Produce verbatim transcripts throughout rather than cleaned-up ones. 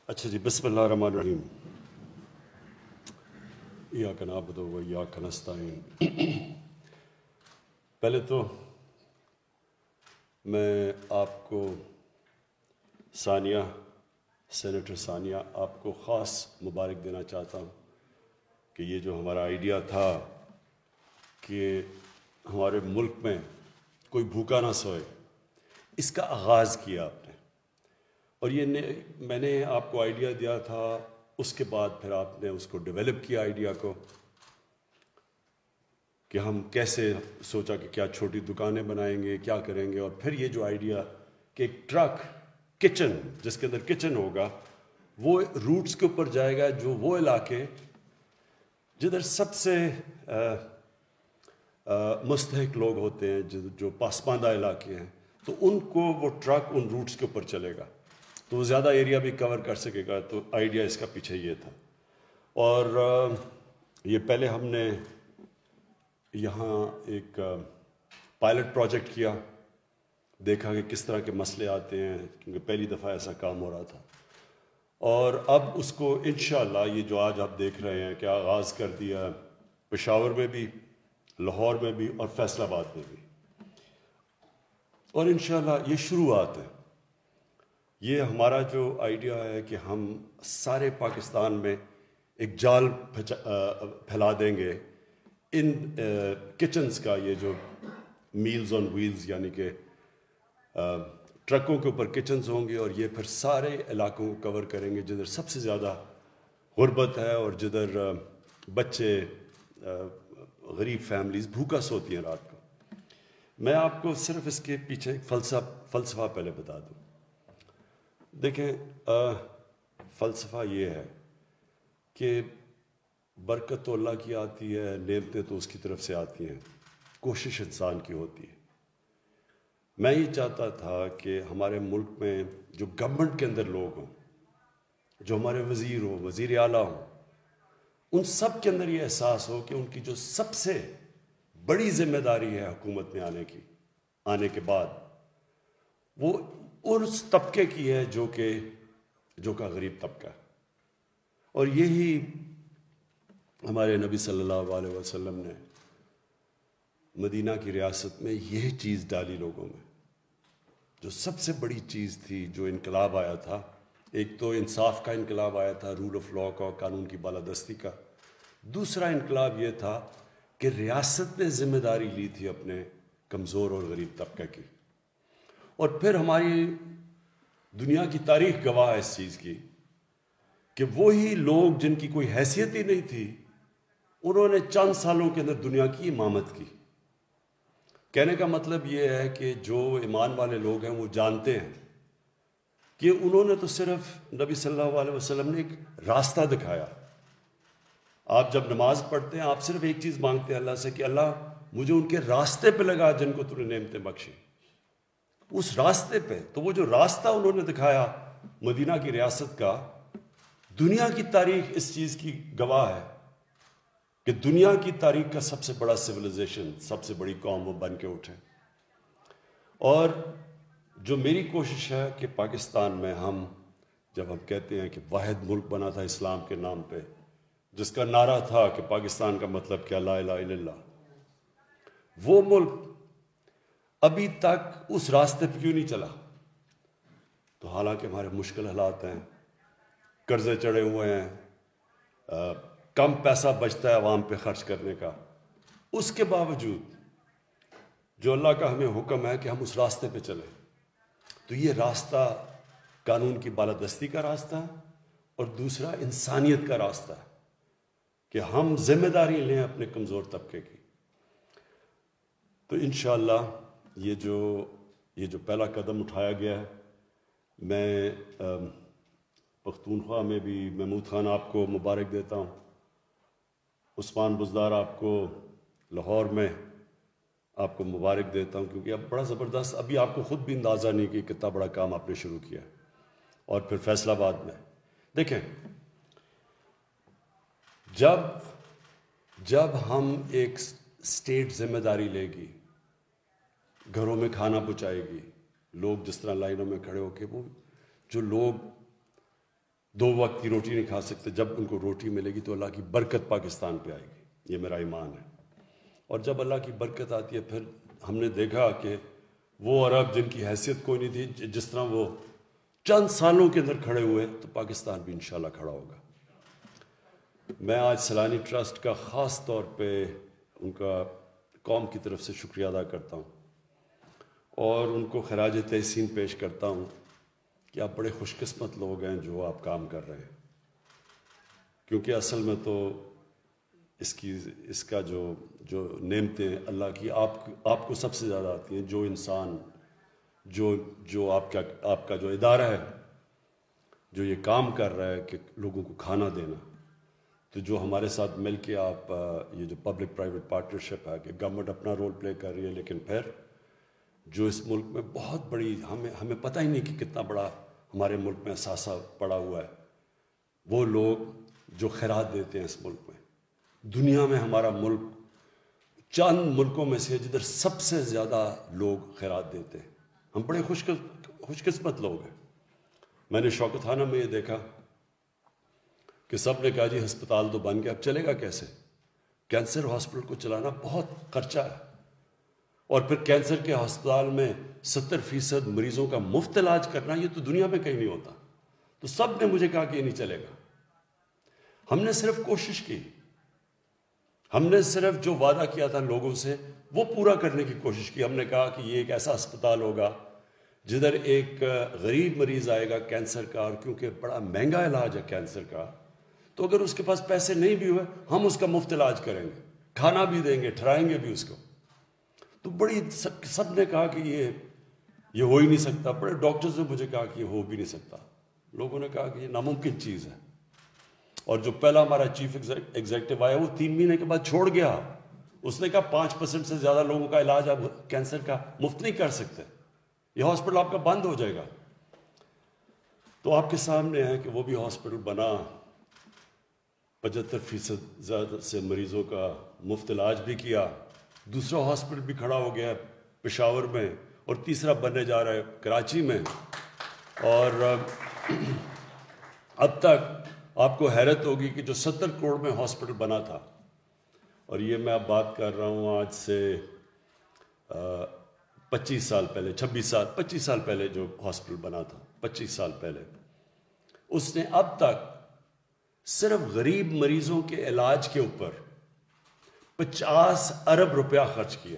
اچھا جی، بسم اللہ الرحمن الرحیم۔ ایاک نعبد و ایاک نستعین۔ پہلے تو میں آپ کو ثانیہ سینیٹر ثانیہ آپ کو خاص مبارک دینا چاہتا ہوں کہ یہ جو ہمارا آئیڈیا تھا کہ ہمارے ملک میں کوئی بھوکا نہ سوئے، اس کا آغاز کیا آپ نے، اور یہ میں نے آپ کو آئیڈیا دیا تھا، اس کے بعد پھر آپ نے اس کو ڈیولپ کیا آئیڈیا کو کہ ہم کیسے سوچا کہ کیا چھوٹی دکانیں بنائیں گے، کیا کریں گے، اور پھر یہ جو آئیڈیا کہ ایک ٹرک کچن جس کے اندر کچن ہوگا وہ روٹس کے اوپر جائے گا، جو وہ علاقے جدھر سب سے مستحق لوگ ہوتے ہیں، جو پسماندہ علاقے ہیں، تو ان کو وہ ٹرک ان روٹس کے اوپر چلے گا تو وہ زیادہ ایریا بھی کور کر سکے گا۔ تو آئیڈیا اس کا پیچھے یہ تھا، اور یہ پہلے ہم نے یہاں ایک پائلٹ پروجیکٹ کیا، دیکھا کہ کس طرح کے مسئلے آتے ہیں، کیونکہ پہلی دفعہ ایسا کام ہو رہا تھا، اور اب اس کو انشاءاللہ یہ جو آج آپ دیکھ رہے ہیں کہ آغاز کر دیا پشاور میں بھی، لاہور میں بھی، اور فیصل آباد میں بھی، اور انشاءاللہ یہ شروعات ہے۔ یہ ہمارا جو آئیڈیا ہے کہ ہم سارے پاکستان میں ایک جال پھیلا دیں گے ان کچنز کا، یہ جو میلز آن ویلز یعنی کہ ٹرکوں کے اوپر کچنز ہوں گے، اور یہ پھر سارے علاقوں کو کور کریں گے جدھر سب سے زیادہ غربت ہے اور جدھر بچے، غریب فیملیز بھوکا سوتی ہیں رات کو۔ میں آپ کو صرف اس کے پیچھے ایک فلسفہ فلسفہ پہلے بتا دوں۔ دیکھیں، فلسفہ یہ ہے کہ برکت تو اللہ کی آتی ہے، نعمتیں تو اس کی طرف سے آتی ہیں، کوشش انسان کی ہوتی ہے۔ میں یہ چاہتا تھا کہ ہمارے ملک میں جو گورنمنٹ کے اندر لوگ ہوں، جو ہمارے وزیر ہوں، وزیر اعلیٰ ہوں، ان سب کے اندر یہ احساس ہو کہ ان کی جو سب سے بڑی ذمہ داری ہے حکومت میں آنے کی آنے کے بعد، وہ اس طبقے کی ہے جو کہ جو کا غریب طبقہ ہے۔ اور یہی ہمارے نبی صلی اللہ علیہ وسلم نے مدینہ کی ریاست میں یہ چیز ڈالی لوگوں میں، جو سب سے بڑی چیز تھی، جو انقلاب آیا تھا۔ ایک تو انصاف کا انقلاب آیا تھا، رول آف لاء کا، قانون کی بالادستی کا۔ دوسرا انقلاب یہ تھا کہ ریاست نے ذمہ داری لی تھی اپنے کمزور اور غریب طبقے کی۔ اور پھر ہماری دنیا کی تاریخ گواہ ہے اس چیز کی کہ وہی لوگ جن کی کوئی حیثیت ہی نہیں تھی، انہوں نے چند سالوں کے اندر دنیا کی امامت کی۔ کہنے کا مطلب یہ ہے کہ جو ایمان والے لوگ ہیں وہ جانتے ہیں کہ انہوں نے تو صرف نبی صلی اللہ علیہ وسلم نے ایک راستہ دکھایا۔ آپ جب نماز پڑھتے ہیں، آپ صرف ایک چیز مانگتے ہیں اللہ سے کہ اللہ مجھے ان کے راستے پہ لگا جن کو تو نے نعمتیں بخشی، اس راستے پہ۔ تو وہ جو راستہ انہوں نے دکھایا مدینہ کی ریاست کا، دنیا کی تاریخ اس چیز کی گواہ ہے کہ دنیا کی تاریخ کا سب سے بڑا سویلائزیشن، سب سے بڑی قوم وہ بن کے اٹھے۔ اور جو میری کوشش ہے کہ پاکستان میں ہم جب ہم کہتے ہیں کہ واحد ملک بنا تھا اسلام کے نام پہ، جس کا نعرہ تھا کہ پاکستان کا مطلب کیا، لا الہ الا اللہ، وہ ملک ابھی تک اس راستے پہ کیوں نہیں چلا؟ تو حالانکہ ہمارے مشکل حالات ہیں، قرضے چڑھے ہوئے ہیں، کم پیسہ بچتا ہے عوام پہ خرچ کرنے کا، اس کے باوجود جو اللہ کا ہمیں حکم ہے کہ ہم اس راستے پہ چلیں، تو یہ راستہ قانون کی بالادستی کا راستہ ہے، اور دوسرا انسانیت کا راستہ ہے کہ ہم ذمہ داری لیں اپنے کمزور طبقے کی۔ تو انشاءاللہ یہ جو یہ جو پہلا قدم اٹھایا گیا ہے، میں پختونخوا میں بھی محمود خان آپ کو مبارک دیتا ہوں، عثمان بزدار آپ کو لاہور میں آپ کو مبارک دیتا ہوں، کیونکہ اب بڑا زبردست، ابھی آپ کو خود بھی اندازہ نہیں کہ کتنا بڑا کام آپ نے شروع کیا ہے۔ اور پھر فیصل آباد میں دیکھیں، جب جب ہم ایک اسٹیٹ ذمہ داری لے گی، گھروں میں کھانا پہنچائے گی، لوگ جس طرح لائنوں میں کھڑے ہو کے، وہ جو لوگ دو وقت کی روٹی نہیں کھا سکتے. جب ان کو روٹی ملے گی تو اللہ کی برکت پاکستان پہ آئے گی. یہ میرا ایمان ہے. اور جب اللہ کی برکت آتی ہے پھر ہم نے دیکھا کہ وہ عرب جن کی حیثیت کوئی نہیں تھی, جس طرح وہ چند سالوں کے اندر کھڑے ہوئے, تو پاکستان بھی انشاءاللہ کھڑا ہوگا. میں آج سیلانی ٹرسٹ کا خاص طور پہ ان کا قوم کی طرف سے شکریہ ادا کرتا ہوں اور ان کو خراج تحسین پیش کرتا ہوں کہ آپ بڑے خوش قسمت لوگ ہیں جو آپ کام کر رہے ہیں. کیونکہ اصل میں تو اس کی اس کا جو جو نعمتیں اللہ کی آپ آپ کو سب سے زیادہ آتی ہیں. جو انسان جو جو آپ کا آپ کا جو ادارہ ہے جو یہ کام کر رہا ہے کہ لوگوں کو کھانا دینا, تو جو ہمارے ساتھ مل کے آپ یہ جو پبلک پرائیویٹ پارٹنرشپ ہے کہ گورنمنٹ اپنا رول پلے کر رہی ہے, لیکن پھر جو اس ملک میں بہت بڑی ہمیں ہمیں پتہ ہی نہیں کہ کتنا بڑا ہمارے ملک میں اثاثہ پڑا ہوا ہے, وہ لوگ جو خیرات دیتے ہیں اس ملک میں. دنیا میں ہمارا ملک چند ملکوں میں سے جدھر سب سے زیادہ لوگ خیرات دیتے ہیں. ہم بڑے خوش خوش قسمت لوگ ہیں. میں نے شوکت خانہ میں یہ دیکھا کہ سب نے کہا جی ہسپتال تو بن گیا, اب چلے گا کیسے؟ کینسر ہاسپٹل کو چلانا بہت خرچہ ہے, اور پھر کینسر کے ہسپتال میں ستر فیصد مریضوں کا مفت علاج کرنا, یہ تو دنیا میں کہیں نہیں ہوتا. تو سب نے مجھے کہا کہ یہ نہیں چلے گا. ہم نے صرف کوشش کی, ہم نے صرف جو وعدہ کیا تھا لوگوں سے وہ پورا کرنے کی کوشش کی. ہم نے کہا کہ یہ ایک ایسا اسپتال ہوگا جدھر ایک غریب مریض آئے گا کینسر کا, اور کیونکہ بڑا مہنگا علاج ہے کینسر کا, تو اگر اس کے پاس پیسے نہیں بھی ہوئے ہم اس کا مفت علاج کریں گے, کھانا بھی دیں گے, ٹھہرائیں گے بھی اس کو. تو بڑی سب, سب نے کہا کہ یہ یہ ہو ہی نہیں سکتا. بڑے ڈاکٹرز نے مجھے کہا کہ یہ ہو بھی نہیں سکتا. لوگوں نے کہا کہ یہ ناممکن چیز ہے. اور جو پہلا ہمارا چیف ایگزیکٹو آیا وہ تین مہینے کے بعد چھوڑ گیا. اس نے کہا پانچ پرسنٹ سے زیادہ لوگوں کا علاج آپ کینسر کا مفت نہیں کر سکتے, یہ ہاسپٹل آپ کا بند ہو جائے گا. تو آپ کے سامنے ہے کہ وہ بھی ہاسپٹل بنا, پچہتر فیصد زیادہ سے مریضوں کا مفت علاج بھی کیا. دوسرا ہاسپٹل بھی کھڑا ہو گیا پشاور میں, اور تیسرا بننے جا رہا ہے کراچی میں. اور اب تک آپ کو حیرت ہوگی کہ جو ستر کروڑ میں ہاسپٹل بنا تھا, اور یہ میں اب بات کر رہا ہوں آج سے پچیس سال پہلے, چھبیس سال پچیس سال پہلے جو ہاسپٹل بنا تھا, پچیس سال پہلے, اس نے اب تک صرف غریب مریضوں کے علاج کے اوپر پچاس ارب روپیہ خرچ کیا.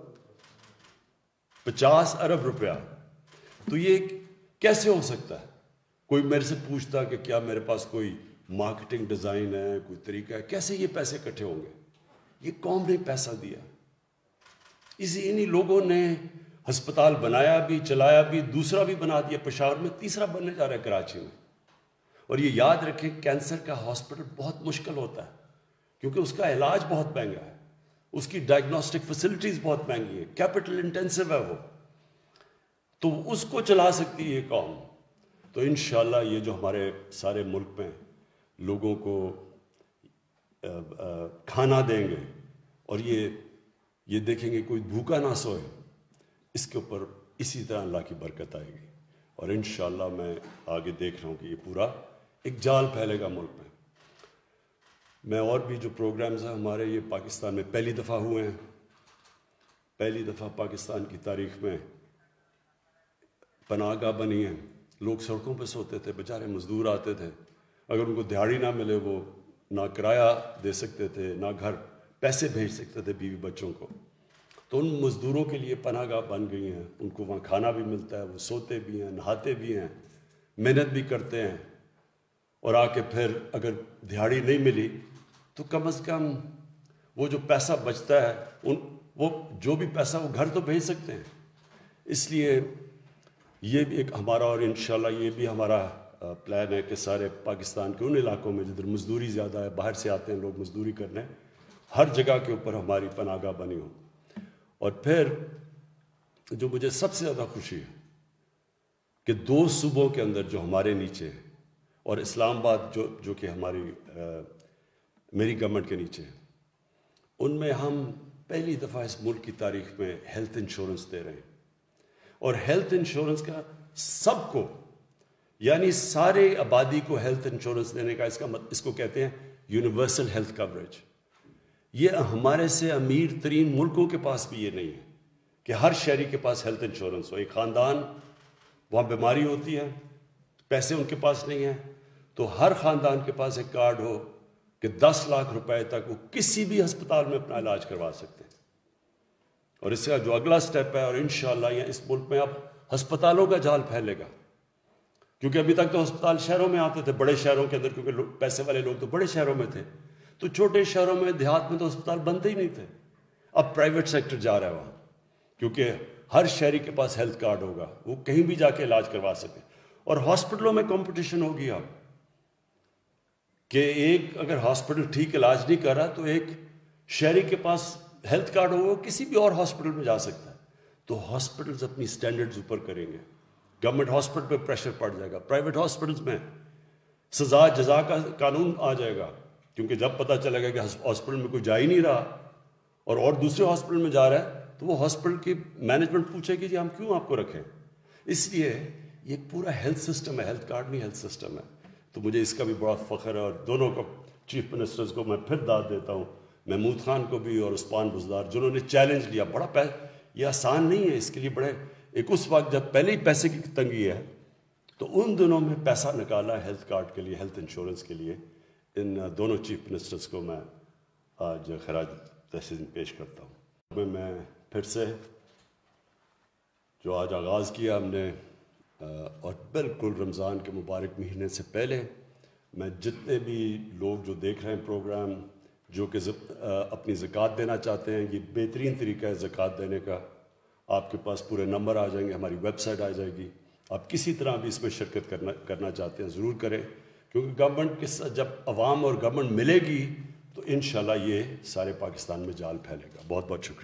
پچاس ارب روپیہ. تو یہ کیسے ہو سکتا ہے؟ کوئی میرے سے پوچھتا کہ کیا میرے پاس کوئی مارکیٹنگ ڈیزائن ہے, کوئی طریقہ ہے, کیسے یہ پیسے اکٹھے ہوں گے؟ یہ قوم نے پیسہ دیا. اسی انہی لوگوں نے ہسپتال بنایا بھی, چلایا بھی, دوسرا بھی بنا دیا پشاور میں, تیسرا بننے جا رہا ہے کراچی میں. اور یہ یاد رکھیں کینسر کا ہاسپٹل بہت مشکل ہوتا ہے کیونکہ اس کا علاج بہت مہنگا ہے, اس کی ڈائگنوسٹک فیسلٹیز بہت مہنگی ہیں, کیپٹل انٹینسو ہے وہ, تو اس کو چلا سکتی ہے یہ قوم. تو انشاءاللہ یہ جو ہمارے سارے ملک میں لوگوں کو کھانا دیں گے اور یہ یہ دیکھیں گے کوئی بھوکا نہ سوئے, اس کے اوپر اسی طرح اللہ کی برکت آئے گی. اور انشاءاللہ میں آگے دیکھ رہا ہوں کہ یہ پورا ایک جال پھیلے گا ملک میں. میں اور بھی جو پروگرامز ہیں ہمارے, یہ پاکستان میں پہلی دفعہ ہوئے ہیں. پہلی دفعہ پاکستان کی تاریخ میں پناہ گاہ بنی ہیں. لوگ سڑکوں پہ سوتے تھے, بیچارے مزدور آتے تھے, اگر ان کو دیہڑی نہ ملے وہ نہ کرایہ دے سکتے تھے, نہ گھر پیسے بھیج سکتے تھے بیوی بچوں کو. تو ان مزدوروں کے لیے پناہ گاہ بن گئی ہیں. ان کو وہاں کھانا بھی ملتا ہے, وہ سوتے بھی ہیں, نہاتے بھی ہیں, محنت بھی کرتے ہیں, اور آ کے پھر اگر دیہڑی نہیں ملی تو کم از کم وہ جو پیسہ بچتا ہے ان وہ جو بھی پیسہ وہ گھر تو بھیج سکتے ہیں. اس لیے یہ بھی ایک ہمارا, اور انشاءاللہ یہ بھی ہمارا پلان ہے کہ سارے پاکستان کے ان علاقوں میں جدھر مزدوری زیادہ ہے, باہر سے آتے ہیں لوگ مزدوری کرنے, ہر جگہ کے اوپر ہماری پناہ گاہ بنی ہو. اور پھر جو مجھے سب سے زیادہ خوشی ہے کہ دو صوبوں کے اندر جو ہمارے نیچے ہیں, اور اسلام آباد جو جو کہ ہماری میری گورنمنٹ کے نیچے ہیں, ان میں ہم پہلی دفعہ اس ملک کی تاریخ میں ہیلتھ انشورنس دے رہے ہیں. اور ہیلتھ انشورنس کا سب کو یعنی سارے آبادی کو ہیلتھ انشورنس دینے کا اس کا اس کو کہتے ہیں یونیورسل ہیلتھ کوریج. یہ ہمارے سے امیر ترین ملکوں کے پاس بھی یہ نہیں ہے کہ ہر شہری کے پاس ہیلتھ انشورنس ہو. ایک خاندان وہاں بیماری ہوتی ہے, پیسے ان کے پاس نہیں ہیں, تو ہر خاندان کے پاس ایک کارڈ ہو کہ دس لاکھ روپے تک وہ کسی بھی ہسپتال میں اپنا علاج کروا سکتے ہیں. اور اس کا جو اگلا سٹیپ ہے, اور انشاءاللہ یہ اس ملک میں اب ہسپتالوں کا جال پھیلے گا, کیونکہ ابھی تک تو ہسپتال شہروں میں آتے تھے, بڑے شہروں کے اندر, کیونکہ پیسے والے لوگ تو بڑے شہروں میں تھے, تو چھوٹے شہروں میں دیہات میں تو ہسپتال بنتے ہی نہیں تھے. اب پرائیویٹ سیکٹر جا رہا ہے وہاں, کیونکہ ہر شہری کے پاس ہیلتھ کارڈ ہوگا, وہ کہیں بھی جا کے علاج کروا سکے. اور ہاسپٹلوں میں کمپٹیشن ہوگی اب کہ ایک اگر ہاسپٹل ٹھیک علاج نہیں کر رہا تو ایک شہری کے پاس ہیلتھ کارڈ ہوگا, کسی بھی اور ہاسپٹل میں جا سکتا ہے. تو ہاسپٹلز اپنی سٹینڈرڈز اوپر کریں گے, گورنمنٹ ہاسپٹل پہ پریشر پڑ جائے گا, پرائیویٹ ہاسپٹلز میں سزا جزا کا قانون آ جائے گا, کیونکہ جب پتہ چلے گا کہ ہاسپٹل میں کوئی جا ہی نہیں رہا اور اور دوسرے ہاسپٹل میں جا رہا ہے, تو وہ ہاسپٹل کی مینجمنٹ پوچھے گی جی ہم کیوں آپ کو رکھیں. اس لیے یہ پورا ہیلتھ سسٹم ہے, ہیلتھ کارڈ نہیں ہیلتھ سسٹم ہے. تو مجھے اس کا بھی بہت فخر ہے, اور دونوں کو چیف منسٹرز کو میں پھر داد دیتا ہوں, محمود خان کو بھی اور عثمان بزدار, جنہوں نے چیلنج لیا. بڑا پہ یہ آسان نہیں ہے, اس کے لیے بڑے ایک اس وقت جب پہلے ہی پیسے کی تنگی ہے, تو ان دنوں میں پیسہ نکالا ہیلتھ کارڈ کے لیے, ہیلتھ انشورنس کے لیے. ان دونوں چیف منسٹرز کو میں آج خراج تحسین پیش کرتا ہوں. میں پھر سے جو آج آغاز کیا ہم نے, اور بالکل رمضان کے مبارک مہینے سے پہلے, میں جتنے بھی لوگ جو دیکھ رہے ہیں پروگرام, جو کہ اپنی زکوٰۃ دینا چاہتے ہیں, یہ بہترین طریقہ ہے زکوٰۃ دینے کا. آپ کے پاس پورے نمبر آ جائیں گے, ہماری ویب سائٹ آ جائے گی. آپ کسی طرح بھی اس میں شرکت کرنا کرنا چاہتے ہیں ضرور کریں, کیونکہ گورنمنٹ کے ساتھ جب عوام اور گورنمنٹ ملے گی تو انشاءاللہ یہ سارے پاکستان میں جال پھیلے گا. بہت بہت شکریہ.